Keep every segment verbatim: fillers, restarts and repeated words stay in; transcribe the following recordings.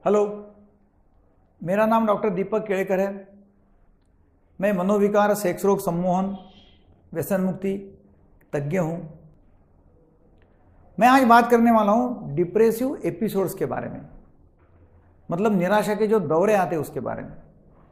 Hello, मेरा नाम doctor दीपक केड़ेकर है। मैं मनोविकार, सेक्स रोग, सम्मोहन, व्यसन मुक्ति तज्ञ हूँ। मैं आज बात करने वाला हूँ डिप्रेसिव एपिसोड्स के बारे में, मतलब निराशा के जो दौरे आते हैं उसके बारे में।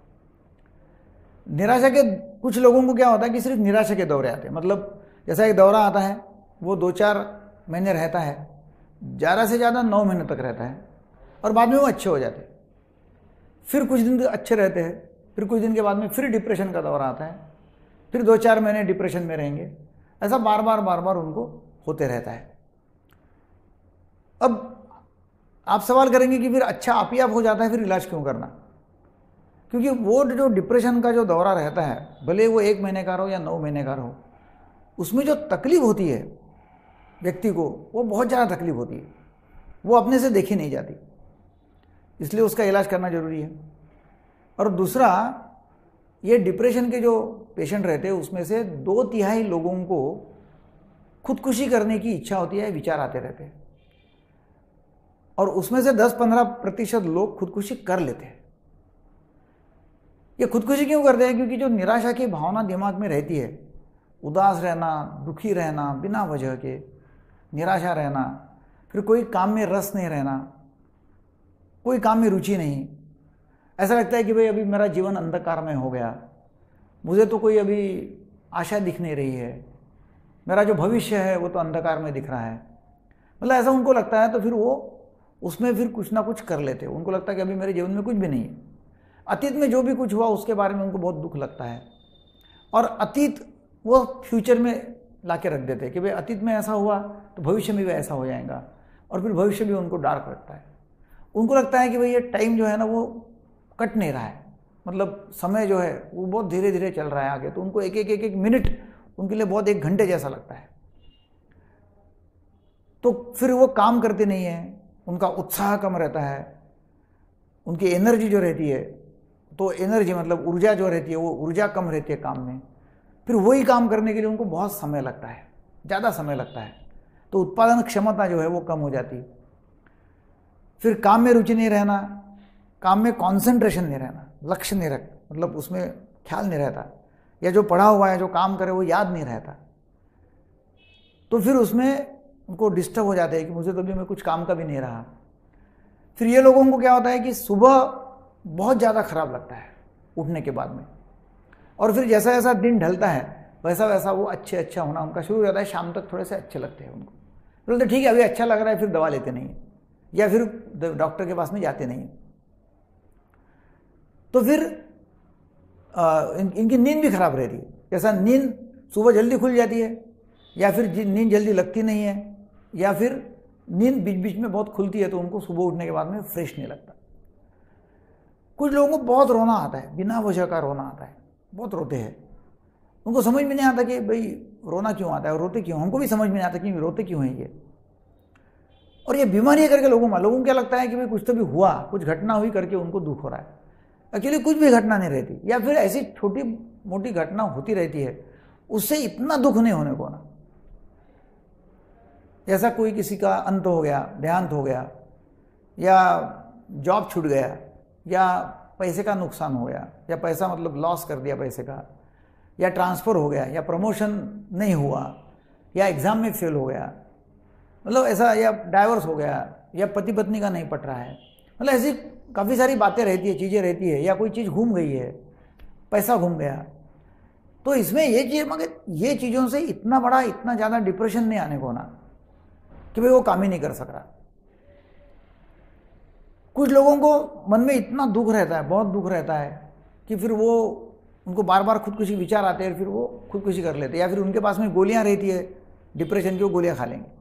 निराशा के कुछ लोगों को क्या होता है कि सिर्फ निराशा के दौरे आते हैं, मतलब जैसा एक दौरा आता है वो दो चार महीने रहता है, ज़्यादा से ज़्यादा नौ महीने तक रहता है और बाद में वो अच्छे हो जाते हैं। फिर कुछ दिन अच्छे रहते हैं, फिर कुछ दिन के बाद में फिर डिप्रेशन का दौरा आता है, फिर दो चार महीने डिप्रेशन में रहेंगे। ऐसा बार बार बार बार उनको होते रहता है। अब आप सवाल करेंगे कि फिर अच्छा आप ही आप हो जाता है, फिर इलाज क्यों करना? क्योंकि वो जो डिप्रेशन का जो दौरा रहता है, भले वो एक महीने का हो या नौ महीने का हो, उसमें जो तकलीफ होती है व्यक्ति को, वो बहुत ज़्यादा तकलीफ होती है, वो अपने से देखी नहीं जाती, इसलिए उसका इलाज करना जरूरी है। और दूसरा, ये डिप्रेशन के जो पेशेंट रहते हैं उसमें से दो तिहाई लोगों को खुदकुशी करने की इच्छा होती है, विचार आते रहते हैं, और उसमें से दस पंद्रह प्रतिशत लोग खुदकुशी कर लेते हैं। ये खुदकुशी क्यों करते हैं? क्योंकि जो निराशा की भावना दिमाग में रहती है, उदास रहना, दुखी रहना, बिना वजह के निराशा रहना, फिर कोई काम में रस नहीं रहना, कोई काम में रुचि नहीं, ऐसा लगता है कि भाई अभी मेरा जीवन अंधकार में हो गया, मुझे तो कोई अभी आशा दिख नहीं रही है, मेरा जो भविष्य है वो तो अंधकार में दिख रहा है, मतलब ऐसा उनको लगता है। तो फिर वो उसमें फिर कुछ ना कुछ कर लेते हैं। उनको लगता है कि अभी मेरे जीवन में कुछ भी नहीं है। अतीत में जो भी कुछ हुआ उसके बारे में उनको बहुत दुख लगता है, और अतीत वो फ्यूचर में ला के रख देते हैं कि भाई अतीत में ऐसा हुआ तो भविष्य में भी ऐसा हो जाएगा, और फिर भविष्य भी उनको डार्क लगता है। उनको लगता है कि भाई ये टाइम जो है ना वो कट नहीं रहा है, मतलब समय जो है वो बहुत धीरे धीरे चल रहा है आगे, तो उनको एक एक एक एक मिनट उनके लिए बहुत एक घंटे जैसा लगता है। तो फिर वो काम करते नहीं है, उनका उत्साह कम रहता है, उनकी एनर्जी जो रहती है, तो एनर्जी मतलब ऊर्जा जो रहती है वो ऊर्जा कम रहती है काम में। फिर वही काम करने के लिए उनको बहुत समय लगता है, ज़्यादा समय लगता है, तो उत्पादन क्षमता जो है वो कम हो जाती है। फिर काम में रुचि नहीं रहना, काम में कंसंट्रेशन नहीं रहना, लक्ष्य नहीं रख मतलब उसमें ख्याल नहीं रहता, या जो पढ़ा हुआ है जो काम करे वो याद नहीं रहता, तो फिर उसमें उनको डिस्टर्ब हो जाता है कि मुझे तो अभी मैं कुछ काम का भी नहीं रहा। फिर ये लोगों को क्या होता है कि सुबह बहुत ज़्यादा खराब लगता है उठने के बाद में, और फिर जैसा जैसा दिन ढलता है वैसा वैसा वो अच्छे अच्छा होना उनका शुरू हो जाता है। शाम तक थोड़े से अच्छे लगते हैं उनको, बोलते ठीक है अभी अच्छा लग रहा है, फिर दवा लेते नहीं या फिर डॉक्टर के पास में जाते नहीं। तो फिर आ, इन, इनकी नींद भी खराब रहती है। जैसा नींद सुबह जल्दी खुल जाती है, या फिर नींद जल्दी लगती नहीं है, या फिर नींद बीच बीच में बहुत खुलती है, तो उनको सुबह उठने के बाद में फ्रेश नहीं लगता। कुछ लोगों को बहुत रोना आता है, बिना वजह का रोना आता है, बहुत रोते हैं। उनको समझ में नहीं आता कि भाई रोना क्यों आता है और रोते क्यों। हमको भी समझ में नहीं आता कि रोते क्यों हैं ये। और ये बीमारी करके लोगों में लोगों को क्या लगता है कि भाई कुछ तो भी हुआ, कुछ घटना हुई करके उनको दुख हो रहा है। एक्चुअली कुछ भी घटना नहीं रहती, या फिर ऐसी छोटी मोटी घटना होती रहती है, उससे इतना दुख नहीं होने को ना। जैसा कोई किसी का अंत हो गया, देहांत हो गया, या जॉब छूट गया, या पैसे का नुकसान हो गया, या पैसा मतलब लॉस कर दिया पैसे का, या ट्रांसफ़र हो गया, या प्रमोशन नहीं हुआ, या एग्ज़ाम में फेल हो गया, मतलब ऐसा, या डाइवोर्स हो गया, या पति पत्नी का नहीं पट रहा है, मतलब ऐसी काफ़ी सारी बातें रहती है, चीज़ें रहती है, या कोई चीज़ घूम गई है, पैसा घूम गया। तो इसमें ये चीज़, मगर ये चीज़ों से इतना बड़ा इतना ज़्यादा डिप्रेशन नहीं आने को ना कि भाई वो काम ही नहीं कर सक रहा। कुछ लोगों को मन में इतना दुख रहता है, बहुत दुख रहता है, कि फिर वो उनको बार बार खुदकुशी विचार आते हैं, फिर वो खुदकुशी कर लेते हैं, या फिर उनके पास में गोलियां रहती है डिप्रेशन की, वो गोलियां खा लेंगे।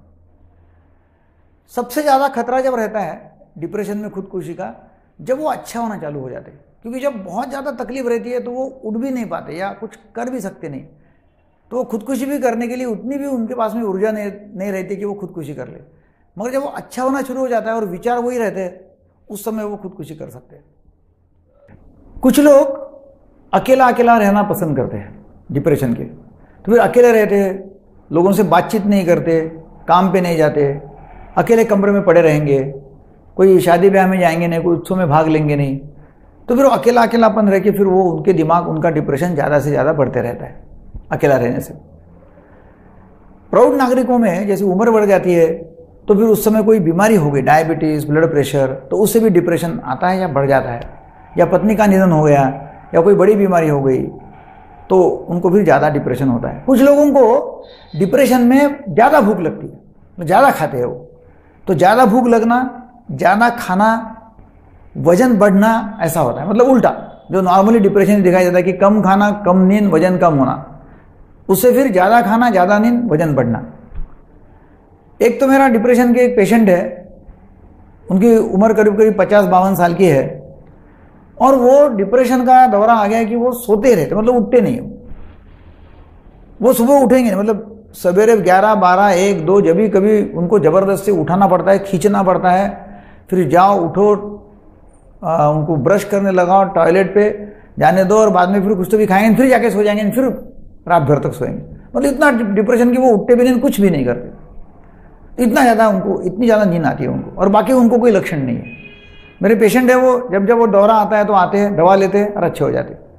सबसे ज़्यादा खतरा जब रहता है डिप्रेशन में खुदकुशी का, जब वो अच्छा होना चालू हो जाते हैं। क्योंकि जब बहुत ज़्यादा तकलीफ रहती है तो वो उठ भी नहीं पाते या कुछ कर भी सकते नहीं, तो वो खुदकुशी भी करने के लिए उतनी भी उनके पास में ऊर्जा नहीं नहीं रहती कि वो खुदकुशी कर ले। मगर जब वो अच्छा होना शुरू हो जाता है और विचार वही रहते हैं, उस समय वो खुदकुशी कर सकते हैं। कुछ लोग अकेला अकेला रहना पसंद करते हैं डिप्रेशन के, तो फिर अकेले रहते हैं, लोगों से बातचीत नहीं करते, काम पे नहीं जाते, अकेले कमरे में पड़े रहेंगे, कोई शादी ब्याह में जाएंगे नहीं, कोई उत्सव में भाग लेंगे नहीं, तो फिर वो अकेला अकेलापन रह के फिर वो उनके दिमाग, उनका डिप्रेशन ज़्यादा से ज़्यादा बढ़ते रहता है अकेला रहने से। प्रौढ़ नागरिकों में जैसे उम्र बढ़ जाती है तो फिर उस समय कोई बीमारी हो गई, डायबिटीज़, ब्लड प्रेशर, तो उससे भी डिप्रेशन आता है या बढ़ जाता है, या पत्नी का निधन हो गया या कोई बड़ी बीमारी हो गई तो उनको फिर ज़्यादा डिप्रेशन होता है। कुछ लोगों को डिप्रेशन में ज़्यादा भूख लगती है, ज़्यादा खाते हैं वो, तो ज़्यादा भूख लगना, ज़्यादा खाना, वजन बढ़ना, ऐसा होता है। मतलब उल्टा जो नॉर्मली डिप्रेशन दिखाई देता है कि कम खाना, कम नींद, वजन कम होना, उससे फिर ज़्यादा खाना, ज़्यादा नींद, वजन बढ़ना। एक तो मेरा डिप्रेशन के एक पेशेंट है, उनकी उम्र करीब करीब पचास बावन साल की है, और वो डिप्रेशन का दौरा आ गया कि वो सोते रहते, मतलब उठते नहीं, वो सुबह उठेंगे, मतलब सवेरे ग्यारह बारह एक दो जब भी कभी उनको ज़बरदस्ती उठाना पड़ता है, खींचना पड़ता है, फिर जाओ उठो, आ, उनको ब्रश करने लगाओ, टॉयलेट पे जाने दो, और बाद में फिर कुछ तो भी खाएंगे, फिर जाके सो जाएंगे, फिर रात भर तक सोएंगे। मतलब इतना डिप्रेशन की वो उठते भी नहीं, कुछ भी नहीं करते, इतना ज़्यादा उनको, इतनी ज़्यादा नींद आती है उनको, और बाकी उनको कोई लक्षण नहीं है। मेरे पेशेंट है वो, जब जब वो दौरा आता है तो आते हैं, दवा लेते हैं और अच्छे हो जाते हैं।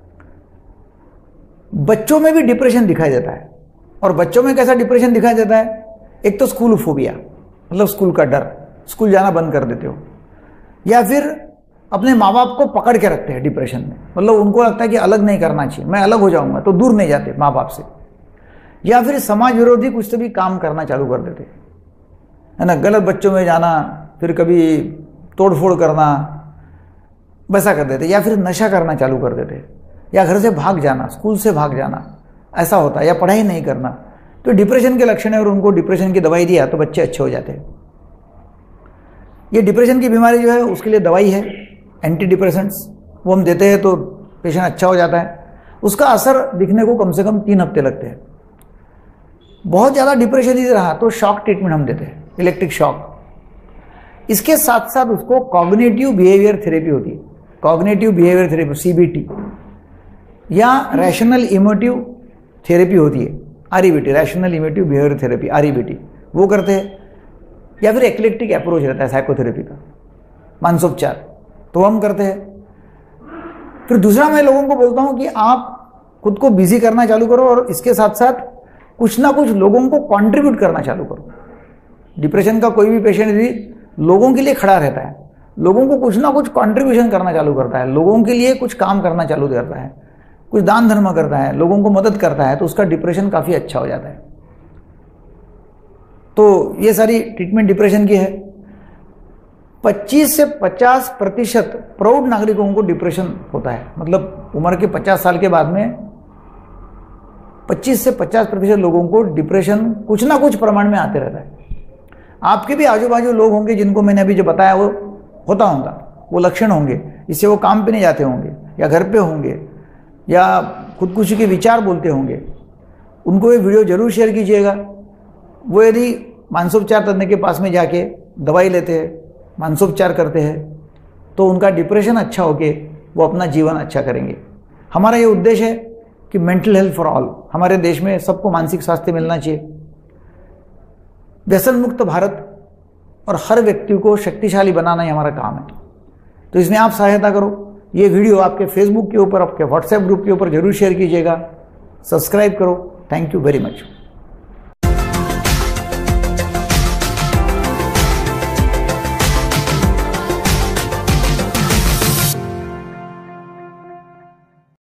बच्चों में भी डिप्रेशन दिखाई देता है, और बच्चों में कैसा डिप्रेशन दिखाई देता है? एक तो स्कूल फोबिया, मतलब स्कूल का डर, स्कूल जाना बंद कर देते हो, या फिर अपने माँ बाप को पकड़ के रखते हैं डिप्रेशन में, मतलब उनको लगता है कि अलग नहीं करना चाहिए, मैं अलग हो जाऊंगा, तो दूर नहीं जाते माँ बाप से, या फिर समाज विरोधी कुछ तो भी काम करना चालू कर देते है ना, गलत बच्चों में जाना, फिर कभी तोड़फोड़ करना, वैसा कर देते, या फिर नशा करना चालू कर देते, या घर से भाग जाना, स्कूल से भाग जाना, ऐसा होता है, या पढ़ाई नहीं करना। तो डिप्रेशन के लक्षण है, और उनको डिप्रेशन की दवाई दिया तो बच्चे अच्छे हो जाते हैं। ये डिप्रेशन की बीमारी जो है उसके लिए दवाई है, एंटी डिप्रेसेंट्स, वो हम देते हैं तो पेशेंट अच्छा हो जाता है। उसका असर दिखने को कम से कम तीन हफ्ते लगते हैं। बहुत ज़्यादा डिप्रेशन ही रहा तो शॉक ट्रीटमेंट हम देते हैं, इलेक्ट्रिक शॉक। इसके साथ साथ उसको कॉग्निटिव बिहेवियर थेरेपी होती है, cognitive behaviour therapy C B T, या रैशनल इमोटिव थेरेपी होती है, R E B T, rational emotive behaviour therapy, R E B T, वो करते हैं। या फिर एक्लेक्टिक अप्रोच रहता है साइकोथेरेपी का, मानसोपचार, तो हम करते हैं। फिर दूसरा मैं लोगों को बोलता हूं कि आप खुद को बिजी करना चालू करो, और इसके साथ साथ कुछ ना कुछ लोगों को कंट्रीब्यूट करना चालू करो। डिप्रेशन का कोई भी पेशेंट भी लोगों के लिए खड़ा रहता है, लोगों को कुछ ना कुछ कंट्रीब्यूशन करना चालू करता है, लोगों के लिए कुछ काम करना चालू करता है, कुछ दान धर्म करता है, लोगों को मदद करता है, तो उसका डिप्रेशन काफ़ी अच्छा हो जाता है। तो ये सारी ट्रीटमेंट डिप्रेशन की है। पच्चीस से पचास प्रतिशत प्रौढ़ नागरिकों को डिप्रेशन होता है, मतलब उम्र के पचास साल के बाद में पच्चीस से पचास प्रतिशत लोगों को डिप्रेशन कुछ ना कुछ प्रमाण में आते रहता है। आपके भी आजू बाजू लोग होंगे जिनको मैंने अभी जो बताया वो होता होगा, वो लक्षण होंगे, इससे वो काम पे नहीं जाते होंगे, या घर पे होंगे, या खुदकुशी के विचार बोलते होंगे। उनको ये वीडियो जरूर शेयर कीजिएगा। वो यदि मानसोपचार तज्ञ के पास में जाके दवाई लेते हैं, मानसोपचार करते हैं, तो उनका डिप्रेशन अच्छा होके वो अपना जीवन अच्छा करेंगे। हमारा ये उद्देश्य है कि मेंटल हेल्थ फॉर ऑल, हमारे देश में सबको मानसिक स्वास्थ्य मिलना चाहिए, व्यसन मुक्त भारत, और हर व्यक्ति को शक्तिशाली बनाना ही हमारा काम है। तो इसमें आप सहायता करो। ये वीडियो आपके फेसबुक के ऊपर, आपके व्हाट्सएप ग्रुप के ऊपर जरूर शेयर कीजिएगा, सब्सक्राइब करो। Thank you very much.